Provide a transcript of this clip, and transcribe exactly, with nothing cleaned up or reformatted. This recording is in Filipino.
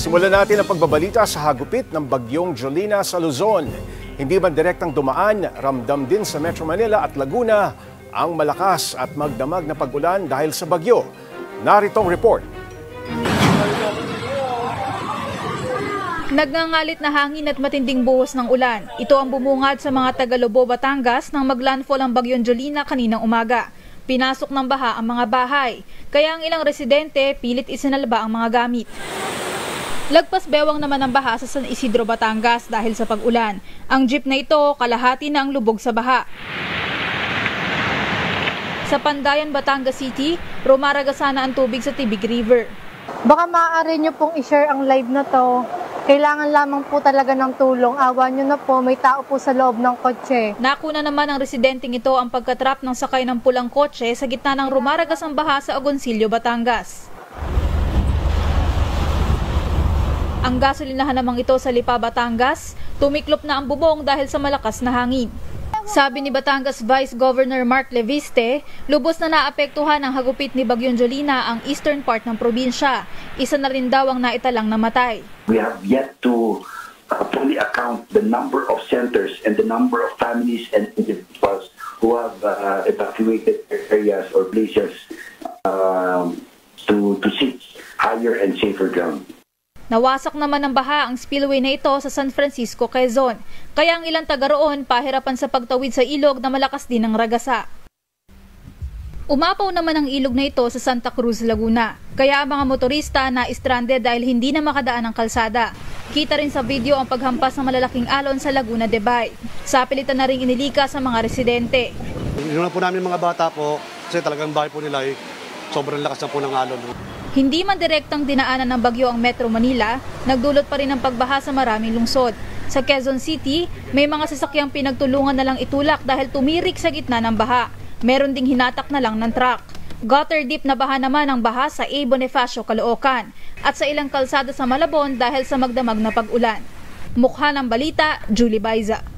Simulan natin ang pagbabalita sa hagupit ng bagyong Jolina sa Luzon. Hindi man direktang dumaan, ramdam din sa Metro Manila at Laguna ang malakas at magdamag na pag-ulan dahil sa bagyo. Narito ang report. Nagngangalit na hangin at matinding buhos ng ulan. Ito ang bumungad sa mga taga-Lobo, Batangas nang maglandfall ang bagyong Jolina kaninang umaga. Pinasok ng baha ang mga bahay, kaya ang ilang residente pilit isinalba ang mga gamit. Lagpas bewang naman ang baha sa San Isidro, Batangas dahil sa pag-ulan. Ang jeep na ito, kalahati na ang lubog sa baha. Sa Pandayan, Batangas City, rumaragasa na ang tubig sa Tibig River. Baka maaari nyo pong i-share ang live na to. Kailangan lamang po talaga ng tulong. Awa nyo na po, may tao po sa loob ng kotse. Nakuna naman ng residenteng ito ang pagkatrap ng sakay ng pulang kotse sa gitna ng rumaragas ang baha sa Agoncillo, Batangas. Ang gasolinahan namang ito sa Lipa, Batangas, tumiklop na ang bubong dahil sa malakas na hangin. Sabi ni Batangas Vice Governor Mark Leviste, lubos na naapektuhan ng hagupit ni Bagyong Jolina ang eastern part ng probinsya. Isa na rin daw ang naitalang namatay. We have yet to uh, fully account the number of centers and the number of families and individuals who have uh, evacuated areas or places uh, to, to seek higher and safer ground. Nawasak naman ng baha ang spillway na ito sa San Francisco, Quezon. Kaya ang ilang taga roon pahirapan sa pagtawid sa ilog na malakas din ang ragasa. Umapaw naman ang ilog na ito sa Santa Cruz, Laguna. Kaya ang mga motorista na stranded dahil hindi na makadaan ang kalsada. Kita rin sa video ang paghampas ng malalaking alon sa Laguna de Bay. Sa pilitan na rin inilika sa mga residente. Yun na po namin mga bata po, kasi talagang bahay po nila ay sobrang lakas na po ng alon. Hindi man direktang dinaanan ng bagyo ang Metro Manila, nagdulot pa rin ng pagbaha sa maraming lungsod. Sa Quezon City, may mga sasakyang pinagtulungan na lang itulak dahil tumirik sa gitna ng baha. Meron ding hinatak na lang ng truck. Gutter deep na baha naman ang baha sa A. Bonifacio, Caloocan at sa ilang kalsada sa Malabon dahil sa magdamag na pag-ulan. Mukha ng balita, Julie Baiza.